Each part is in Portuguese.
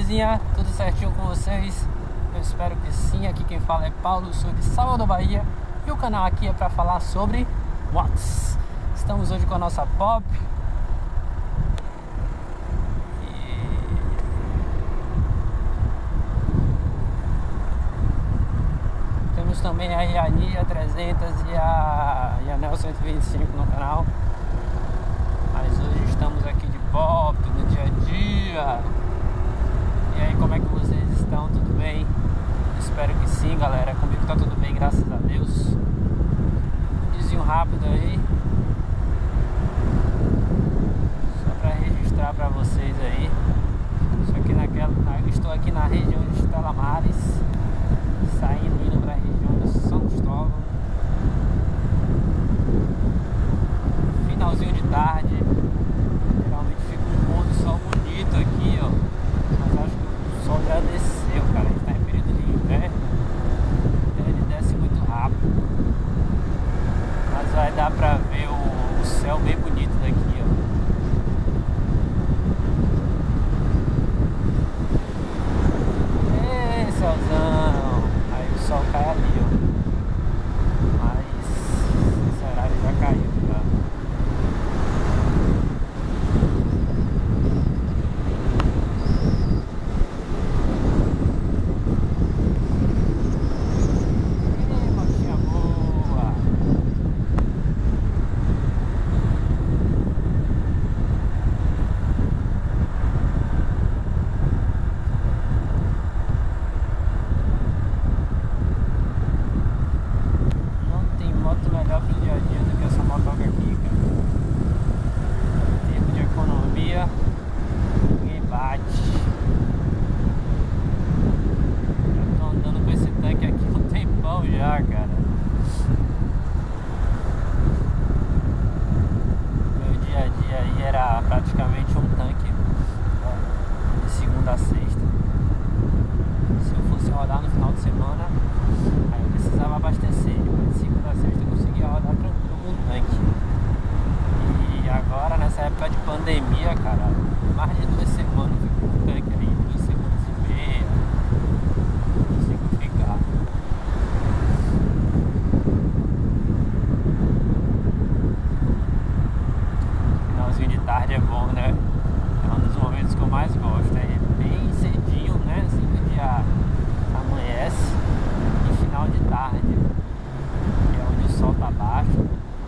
belezinha? Tudo certinho com vocês? Eu espero que sim. Aqui quem fala é Paulo, sou de Salvador, Bahia. E o canal aqui é para falar sobre motos. Estamos hoje com a nossa Pop. Temos também aí a Ninja 300 e a Neo 125 no canal. Mas hoje estamos aqui de Pop, no dia a dia. E aí, como é que vocês estão? Tudo bem? Espero que sim, galera. Comigo tá tudo bem, graças a Deus. Um vizinho rápido aí, só pra registrar pra vocês aí. Estou aqui na região de Estelamares, saindo, indo pra região de São Cristóvão. Finalzinho de tarde. Geralmente fica um pôr do sol bonito aqui, ó. Mas acho que o sol já desceu, cara. A gente tá em período de inverno, então ele desce muito rápido. Mas vai dar pra ver o céu bem bonito daqui, ó. Ê, céuzão! Aí o sol cai ali, ó. Mas esse horário já caiu, já. Praticamente um tanque de segunda a sexta. Se eu fosse rodar no final de semana, aí eu precisava abastecer, mas de segunda a sexta eu conseguia rodar tranquilo com um tanque. E agora, nessa época de pandemia, cara, mais de 2 semanas eu fico com um tanque aí, 2 semanas e meia, não consigo ficar. Finalzinho de tarde é bom, né? É um dos momentos que eu mais gosto. É bem cedinho, né? Assim que o dia amanhece. E final de tarde, que é onde o sol tá baixo.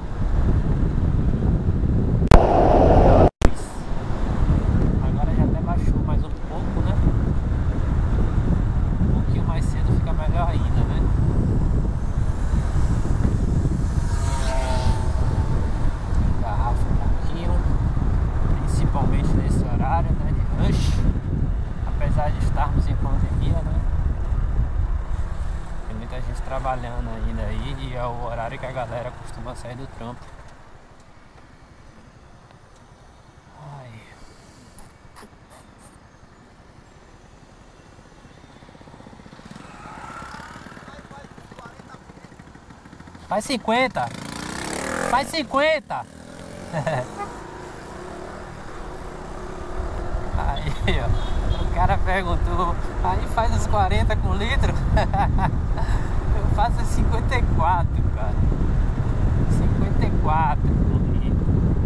Agora já até baixou mais um pouco, né? Um pouquinho mais cedo fica melhor ainda, né? Garrafa um pouquinho, principalmente nesse horário, né, de rush, apesar de estarmos em pandemia, né, tem muita gente trabalhando ainda aí e é o horário que a galera costuma sair do trampo. Ai. Faz 50. Faz 50. Aí, ó, o cara perguntou, aí faz os 40 com litro? Eu faço 54, cara. 54 com litro.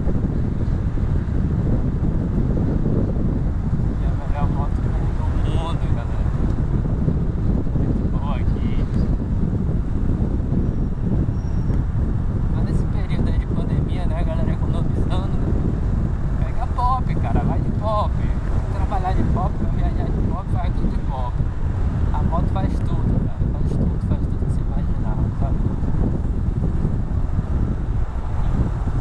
E a melhor moto do mundo, galera. Muito boa aqui. Mas nesse período aí de pandemia, né, a galera economizando, pega Pop, cara, vai de Pop. Trabalhar de Pop, vai viajar de Pop, faz tudo de Pop. A moto faz tudo, cara, faz tudo que você imaginar, sabe?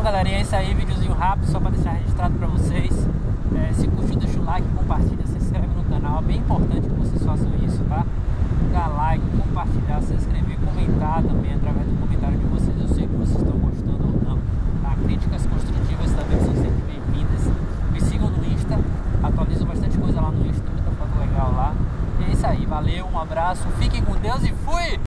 galerinha, é isso aí, videozinho rápido só para deixar registrado para vocês. Se curtiu, deixa o like, compartilha, se inscreve no canal, é bem importante que vocês façam isso, tá? Dar like, compartilhar, se inscrever, comentar também através do comentário de vocês. Eu sei que vocês estão gostando ou não, tá? Críticas construtivas também são sempre bem-vindas. Me sigam no Insta, atualizo bastante coisa lá no Insta, muita foto legal lá. E é isso aí, valeu, um abraço, fiquem com Deus e fui!